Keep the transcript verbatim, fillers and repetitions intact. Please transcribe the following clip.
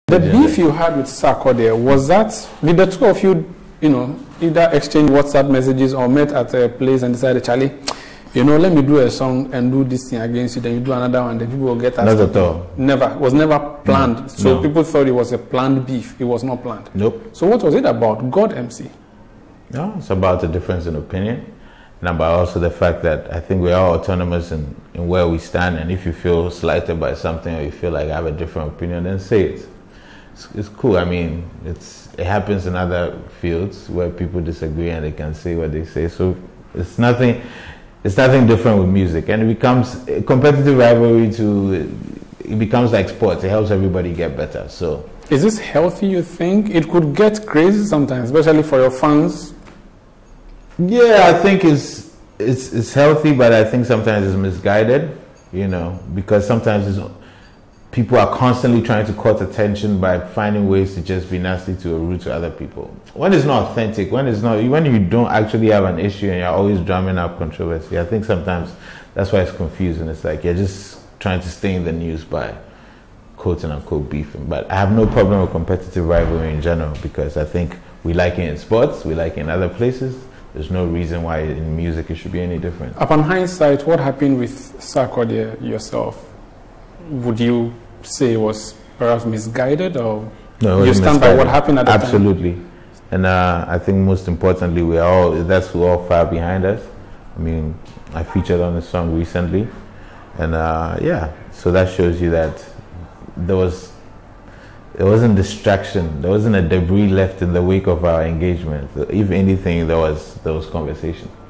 The beef you had with Sarkodie, was that, did the two of you, you know, either exchange WhatsApp messages or met at a place and decided, Charlie, you know, let me do a song and do this thing against you, then you do another one, then people will get us. Not at all. Never. It was never planned. No. So No. people thought it was a planned beef. It was not planned. Nope. So what was it about? God M C? No, it's about the difference in opinion. And about also the fact that I think we are autonomous in, in where we stand. And if you feel slighted by something or you feel like I have a different opinion, then say it. It's, it's cool. I mean, it's it happens in other fields where people disagree and they can say what they say. So it's nothing. It's nothing different with music, and it becomes a competitive rivalry. To it becomes like sports. It helps everybody get better. So is this healthy? You think it could get crazy sometimes, especially for your fans? Yeah, I think it's it's it's healthy, but I think sometimes it's misguided. You know, because sometimes it's, people are constantly trying to court attention by finding ways to just be nasty to or rude to other people. When it's not authentic, when it's not, when you don't actually have an issue and you're always drumming up controversy, I think sometimes that's why it's confusing. It's like you're just trying to stay in the news by quote and unquote beefing. But I have no problem with competitive rivalry in general because I think we like it in sports, we like it in other places. There's no reason why in music it should be any different. Upon hindsight, what happened with Sarkodie yourself? Would you say was perhaps misguided, or no, you stand by what happened at the time? Absolutely. And uh, I think most importantly, we are all, that's who all far behind us. I mean, I featured on the song recently. And uh, yeah, so that shows you that there was, there wasn't distraction. There wasn't a debris left in the wake of our engagement. If anything, there was, there was conversation.